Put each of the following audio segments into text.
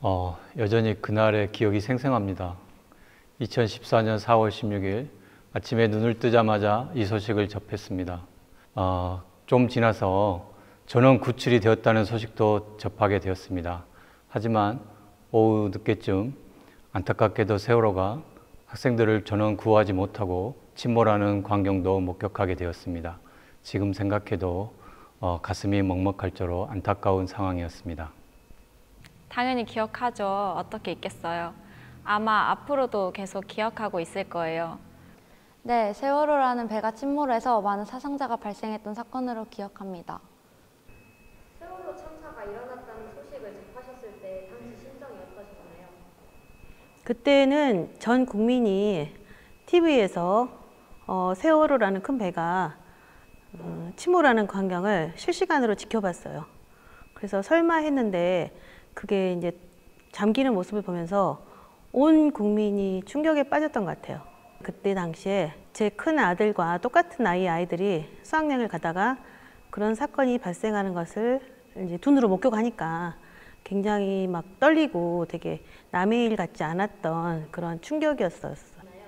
여전히 그날의 기억이 생생합니다. 2014년 4월 16일 아침에 눈을 뜨자마자 이 소식을 접했습니다. 좀 지나서 전원 구출이 되었다는 소식도 접하게 되었습니다. 하지만 오후 늦게쯤 안타깝게도 세월호가 학생들을 전원 구하지 못하고 침몰하는 광경도 목격하게 되었습니다. 지금 생각해도 가슴이 먹먹할 정도로 안타까운 상황이었습니다. 당연히 기억하죠. 어떻게 잊겠어요. 아마 앞으로도 계속 기억하고 있을 거예요. 네, 세월호라는 배가 침몰해서 많은 사상자가 발생했던 사건으로 기억합니다. 세월호 참사가 일어났다는 소식을 접하셨을 때 당시 심정이 어떠셨나요? 그때는 전 국민이 TV에서 세월호라는 큰 배가 침몰하는 광경을 실시간으로 지켜봤어요. 그래서 설마 했는데 그게 이제 잠기는 모습을 보면서 온 국민이 충격에 빠졌던 것 같아요. 그때 당시에 제 큰 아들과 똑같은 나이의 아이들이 수학여행을 가다가 그런 사건이 발생하는 것을 이제 눈으로 목격하니까 굉장히 막 떨리고 되게 남의 일 같지 않았던 그런 충격이었어요.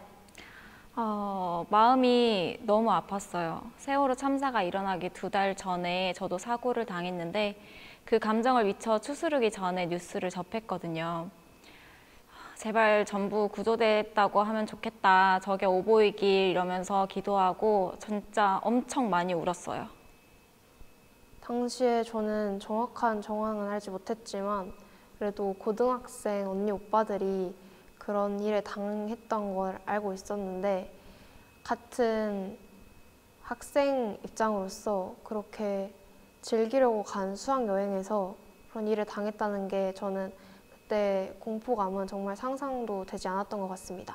마음이 너무 아팠어요. 세월호 참사가 일어나기 2달 전에 저도 사고를 당했는데 그 감정을 미처 추스르기 전에 뉴스를 접했거든요. 제발 전부 구조됐다고 하면 좋겠다. 저게 오보이길 이러면서 기도하고 진짜 엄청 많이 울었어요. 당시에 저는 정확한 정황은 알지 못했지만 그래도 고등학생 언니 오빠들이 그런 일에 당했던 걸 알고 있었는데 같은 학생 입장으로서 그렇게 즐기려고 간 수학여행에서 그런 일에 당했다는 게 저는 그때 공포감은 정말 상상도 되지 않았던 것 같습니다.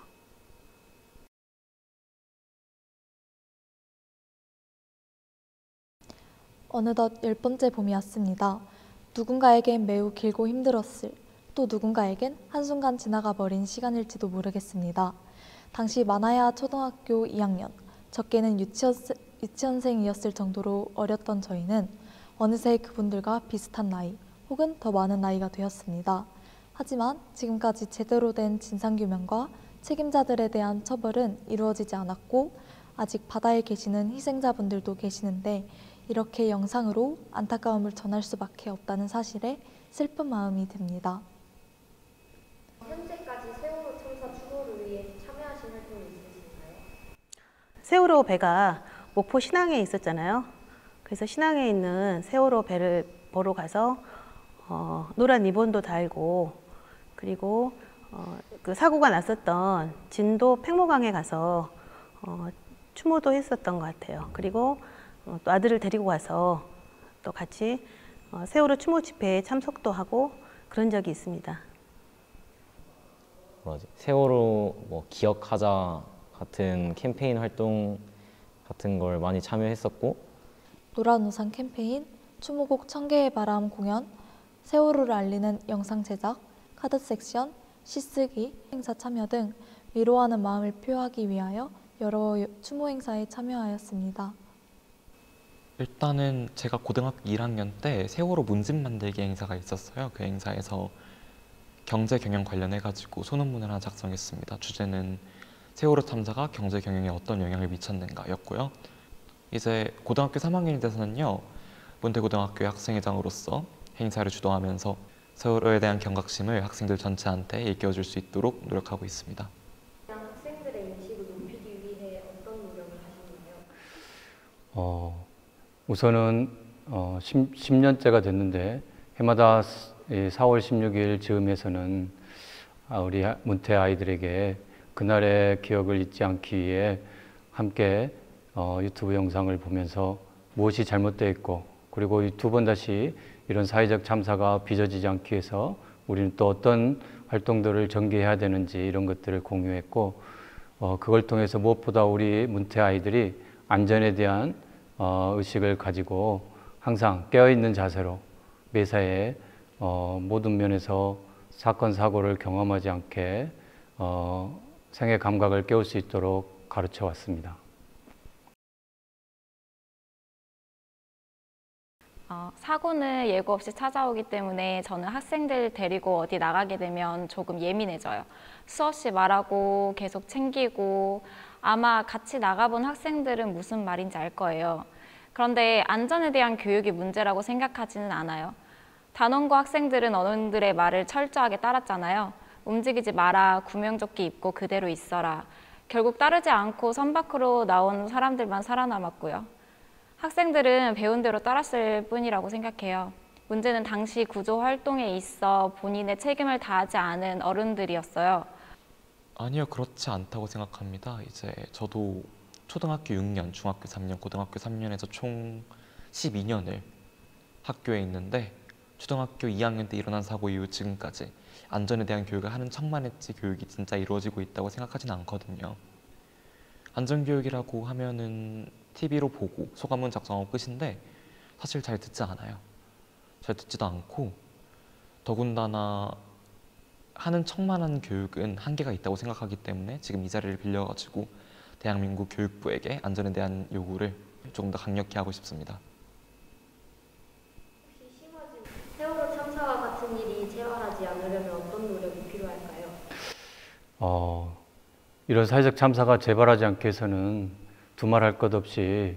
어느덧 10번째 봄이 왔습니다. 누군가에겐 매우 길고 힘들었을, 또 누군가에겐 한순간 지나가 버린 시간일지도 모르겠습니다. 당시 많아야 초등학교 2학년, 적게는 유치원생이었을 정도로 어렸던 저희는 어느새 그분들과 비슷한 나이 혹은 더 많은 나이가 되었습니다. 하지만 지금까지 제대로 된 진상규명과 책임자들에 대한 처벌은 이루어지지 않았고 아직 바다에 계시는 희생자분들도 계시는데 이렇게 영상으로 안타까움을 전할 수밖에 없다는 사실에 슬픈 마음이 듭니다. 현재까지 세월호 참사 추모를 위해 참여하신 활동이 있으신가요? 세월호 배가 목포 신항에 있었잖아요. 그래서 신항에 있는 세월호 배를 보러 가서 노란 리본도 달고 그리고 그 사고가 났었던 진도 팽모강에 가서 추모도 했었던 것 같아요. 그리고 또 아들을 데리고 가서 또 같이 세월호 추모 집회에 참석도 하고 그런 적이 있습니다. 세월호 기억하자 같은 캠페인 활동 같은 걸 많이 참여했었고 노란 우산 캠페인, 추모곡 1000개의 바람 공연, 세월호를 알리는 영상 제작, 카드 섹션, 시쓰기, 행사 참여 등 위로하는 마음을 표하기 위하여 여러 추모 행사에 참여하였습니다. 일단은 제가 고등학교 1학년 때 세월호 문집 만들기 행사가 있었어요. 그 행사에서 경제 경영 관련해가지고 소논문을 하나 작성했습니다. 주제는 세월호 참사가 경제 경영에 어떤 영향을 미쳤는가였고요. 이제 고등학교 3학년이 돼서는요, 문대고등학교의 학생회장으로서 행사를 주도하면서 세월호에 대한 경각심을 학생들 전체한테 일깨워줄 수 있도록 노력하고 있습니다. 학생들의 인식을 높이기 위해 어떤 노력을 하셨나요? 우선은 10년째가 됐는데 해마다 4월 16일 즈음에서는 우리 문태 아이들에게 그날의 기억을 잊지 않기 위해 함께 유튜브 영상을 보면서 무엇이 잘못되어 있고 그리고 두 번 다시 이런 사회적 참사가 빚어지지 않기 위해서 우리는 또 어떤 활동들을 전개해야 되는지 이런 것들을 공유했고 그걸 통해서 무엇보다 우리 문태 아이들이 안전에 대한 의식을 가지고 항상 깨어있는 자세로 매사에 모든 면에서 사건, 사고를 경험하지 않게 생애 감각을 깨울 수 있도록 가르쳐 왔습니다. 사고는 예고 없이 찾아오기 때문에 저는 학생들 데리고 어디 나가게 되면 조금 예민해져요. 수없이 말하고 계속 챙기고 아마 같이 나가본 학생들은 무슨 말인지 알 거예요. 그런데 안전에 대한 교육이 문제라고 생각하지는 않아요. 단원고 학생들은 어른들의 말을 철저하게 따랐잖아요. 움직이지 마라, 구명조끼 입고 그대로 있어라. 결국 따르지 않고 선 밖으로 나온 사람들만 살아남았고요. 학생들은 배운 대로 따랐을 뿐이라고 생각해요. 문제는 당시 구조 활동에 있어 본인의 책임을 다하지 않은 어른들이었어요. 아니요, 그렇지 않다고 생각합니다. 이제 저도 초등학교 6년, 중학교 3년, 고등학교 3년에서 총 12년을 학교에 있는데 초등학교 2학년 때 일어난 사고 이후 지금까지 안전에 대한 교육을 하는 척만 했지 교육이 진짜 이루어지고 있다고 생각하지는 않거든요. 안전교육이라고 하면은 TV로 보고 소감문 작성하고 끝인데 사실 잘 듣지 않아요. 잘 듣지도 않고 더군다나 하는 척만 하는 교육은 한계가 있다고 생각하기 때문에 지금 이 자리를 빌려가지고 대한민국 교육부에게 안전에 대한 요구를 조금 더 강력히 하고 싶습니다. 혹시 심화진 세월호 참사와 같은 일이 재발하지 않으려면 어떤 노력이 필요할까요? 이런 사회적 참사가 재발하지 않게 해서는 두말할 것 없이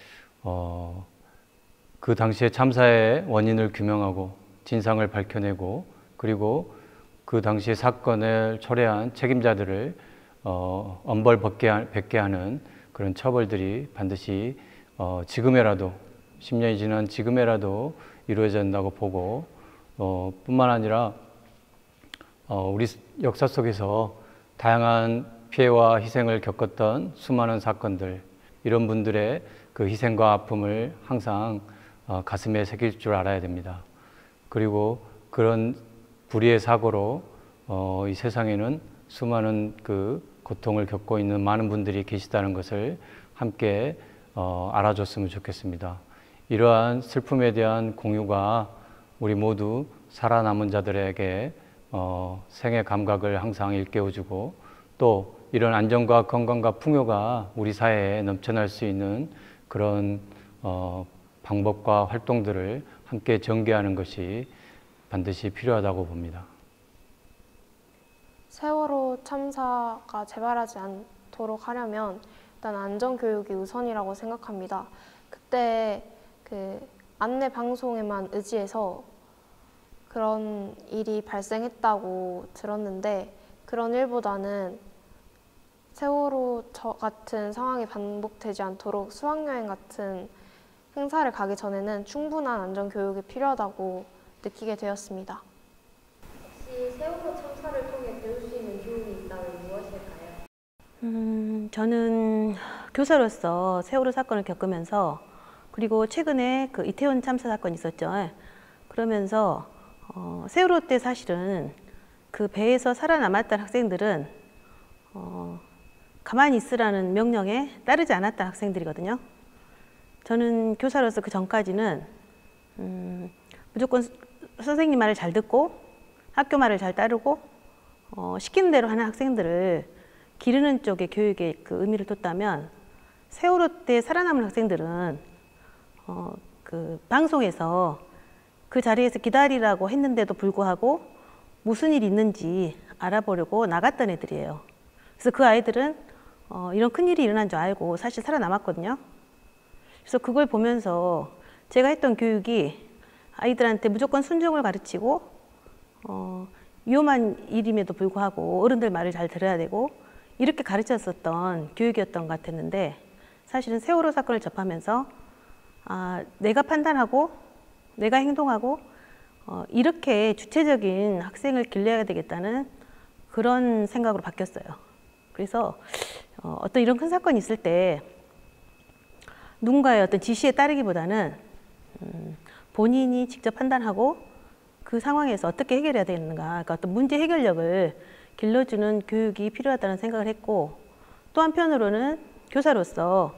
그 당시의 참사의 원인을 규명하고 진상을 밝혀내고 그리고 그 당시의 사건을 초래한 책임자들을 엄벌 받게 하는 그런 처벌들이 반드시 지금에라도 10년이 지난 지금에라도 이루어져야 한다고 보고 뿐만 아니라 우리 역사 속에서 다양한 피해와 희생을 겪었던 수많은 사건들, 이런 분들의 그 희생과 아픔을 항상 가슴에 새길 줄 알아야 됩니다. 그리고 그런 불의의 사고로 이 세상에는 수많은 그 고통을 겪고 있는 많은 분들이 계시다는 것을 함께 알아줬으면 좋겠습니다. 이러한 슬픔에 대한 공유가 우리 모두 살아남은 자들에게 생의 감각을 항상 일깨워주고 또 이런 안전과 건강과 풍요가 우리 사회에 넘쳐날 수 있는 그런 방법과 활동들을 함께 전개하는 것이 반드시 필요하다고 봅니다. 세월호 참사가 재발하지 않도록 하려면 일단 안전교육이 우선이라고 생각합니다. 그때 그 안내 방송에만 의지해서 그런 일이 발생했다고 들었는데 그런 일보다는 세월호 같은 상황이 반복되지 않도록 수학여행 같은 행사를 가기 전에는 충분한 안전교육이 필요하다고 느끼게 되었습니다. 혹시 세월호 참사를 통해 배울 수 있는 교훈이 있다면 무엇일까요? 저는 교사로서 세월호 사건을 겪으면서 그리고 최근에 그 이태원 참사 사건이 있었죠. 그러면서 세월호 때 사실은 그 배에서 살아남았던 학생들은 가만히 있으라는 명령에 따르지 않았던 학생들이거든요. 저는 교사로서 그 전까지는 무조건 선생님 말을 잘 듣고 학교 말을 잘 따르고 시키는 대로 하는 학생들을 기르는 쪽에 교육에 그 의미를 뒀다면 세월호 때 살아남은 학생들은 그 방송에서 그 자리에서 기다리라고 했는데도 불구하고 무슨 일이 있는지 알아보려고 나갔던 애들이에요. 그래서 그 아이들은 이런 큰일이 일어난 줄 알고 사실 살아남았거든요. 그래서 그걸 보면서 제가 했던 교육이 아이들한테 무조건 순종을 가르치고 위험한 일임에도 불구하고 어른들 말을 잘 들어야 되고 이렇게 가르쳤었던 교육이었던 것 같았는데 사실은 세월호 사건을 접하면서 내가 판단하고 내가 행동하고 이렇게 주체적인 학생을 길러야 되겠다는 그런 생각으로 바뀌었어요. 그래서 어떤 이런 큰 사건이 있을 때 누군가의 어떤 지시에 따르기보다는 본인이 직접 판단하고 그 상황에서 어떻게 해결해야 되는가, 그러니까 어떤 문제 해결력을 길러주는 교육이 필요하다는 생각을 했고 또 한편으로는 교사로서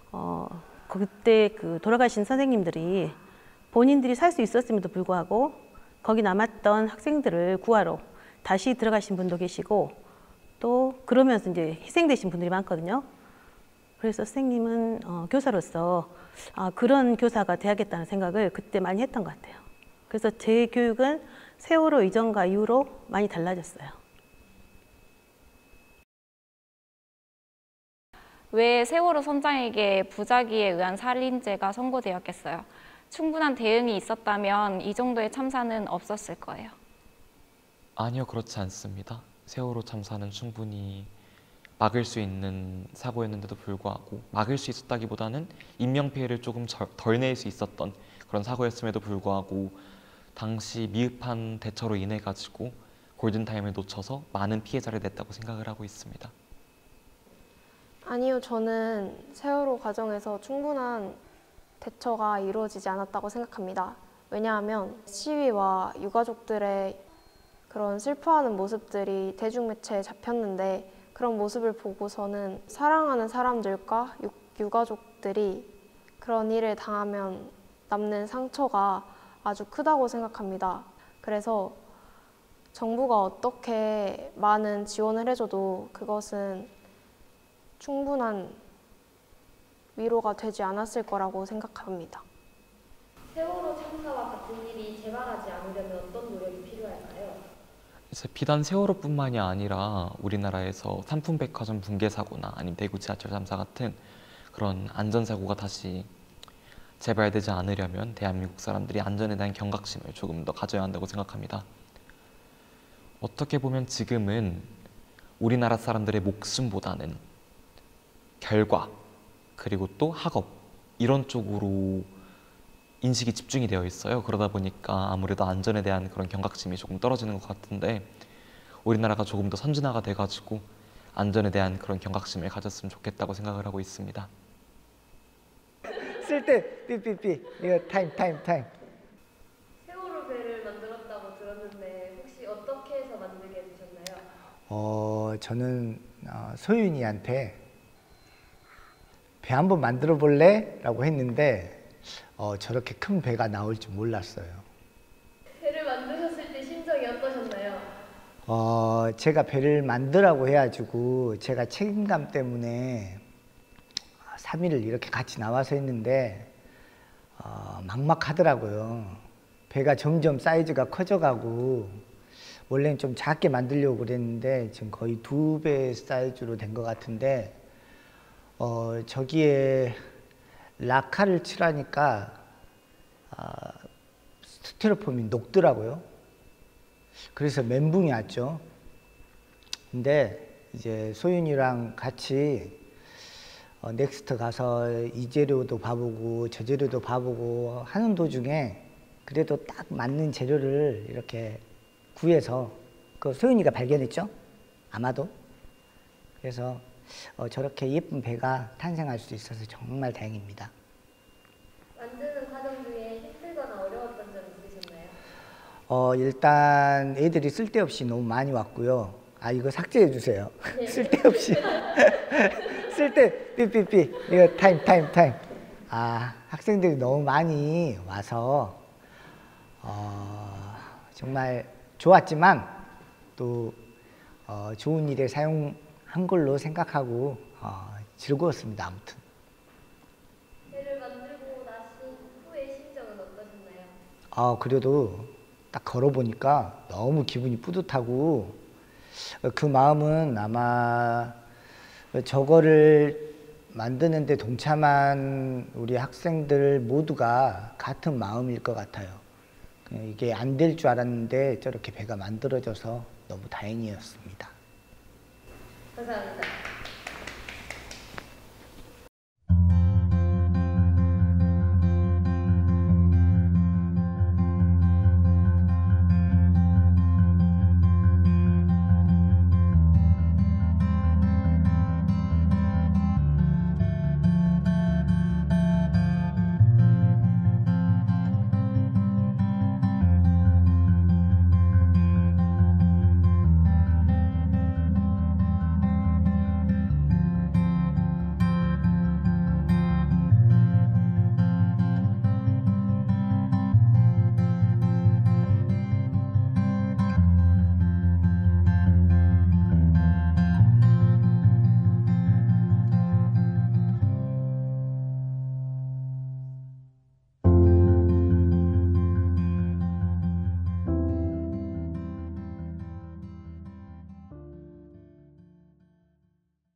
그때 그 돌아가신 선생님들이 본인들이 살 수 있었음에도 불구하고 거기 남았던 학생들을 구하러 다시 들어가신 분도 계시고 또 그러면서 이제 희생되신 분들이 많거든요. 그래서 선생님은 교사로서 그런 교사가 돼야겠다는 생각을 그때 많이 했던 것 같아요. 그래서 제 교육은 세월호 이전과 이후로 많이 달라졌어요. 왜 세월호 선장에게 부작위에 의한 살인죄가 선고되었겠어요? 충분한 대응이 있었다면 이 정도의 참사는 없었을 거예요. 아니요, 그렇지 않습니다. 세월호 참사는 충분히 막을 수 있는 사고였는데도 불구하고, 막을 수 있었다기보다는 인명피해를 조금 덜 낼 수 있었던 그런 사고였음에도 불구하고 당시 미흡한 대처로 인해 가지고 골든타임을 놓쳐서 많은 피해자를 냈다고 생각을 하고 있습니다. 아니요, 저는 세월호 과정에서 충분한 대처가 이루어지지 않았다고 생각합니다. 왜냐하면 시위와 유가족들의 그런 슬퍼하는 모습들이 대중매체에 잡혔는데, 그런 모습을 보고서는 사랑하는 사람들과 유가족들이 그런 일을 당하면 남는 상처가 아주 크다고 생각합니다. 그래서 정부가 어떻게 많은 지원을 해줘도 그것은 충분한 위로가 되지 않았을 거라고 생각합니다. 세월호 참사와 같은 일이 재발하지 않으려면 어떤 노력이 필요할까요? 비단 세월호뿐만이 아니라 우리나라에서 삼풍백화점 붕괴 사고나 아니면 대구 지하철 참사 같은 그런 안전사고가 다시 재발되지 않으려면 대한민국 사람들이 안전에 대한 경각심을 조금 더 가져야 한다고 생각합니다. 어떻게 보면 지금은 우리나라 사람들의 목숨보다는 결과, 그리고 또 학업, 이런 쪽으로 인식이 집중이 되어 있어요. 그러다 보니까 아무래도 안전에 대한 그런 경각심이 조금 떨어지는 것 같은데, 우리나라가 조금 더 선진화가 돼가지고 안전에 대한 그런 경각심을 가졌으면 좋겠다고 생각을 하고 있습니다. 쓸 때 삐삐삐 이거 타임. 세월호 배를 만들었다고 들었는데 혹시 어떻게 해서 만들게 되셨나요? 저는 소윤이한테 배 한번 만들어 볼래? 라고 했는데 저렇게 큰 배가 나올 줄 몰랐어요. 배를 만드셨을 때 심정이 어떠셨나요? 제가 배를 만들라고 해가지고 제가 책임감 때문에 3일을 이렇게 같이 나와서 했는데 막막하더라고요. 배가 점점 사이즈가 커져가고, 원래는 좀 작게 만들려고 그랬는데 지금 거의 2배 사이즈로 된 것 같은데, 저기에 라카를 칠하니까 스티로폼이 녹더라고요. 그래서 멘붕이 왔죠. 근데 이제 소윤이랑 같이 넥스트 가서 이 재료도 봐보고 저 재료도 봐보고 하는 도중에 그래도 딱 맞는 재료를 이렇게 구해서 그 소윤이가 발견했죠. 아마도. 그래서 저렇게 예쁜 배가 탄생할 수 있어서 정말 다행입니다. 만드는 과정 중에 힘들거나 어려웠던 점 있으셨나요? 일단 애들이 쓸데없이 너무 많이 왔고요. 이거 삭제해 주세요. 쓸데없이. 삐삐삐 이거 타임. 학생들이 너무 많이 와서 정말 좋았지만 또 좋은 일에 사용한 걸로 생각하고 즐거웠습니다. 아무튼. 배를 만들고 나신 후의 심정은 어떠셨나요? 그래도 딱 걸어보니까 너무 기분이 뿌듯하고, 그 마음은 아마 저거를 만드는데 동참한 우리 학생들 모두가 같은 마음일 것 같아요. 이게 안 될 줄 알았는데 저렇게 배가 만들어져서 너무 다행이었습니다. 감사합니다.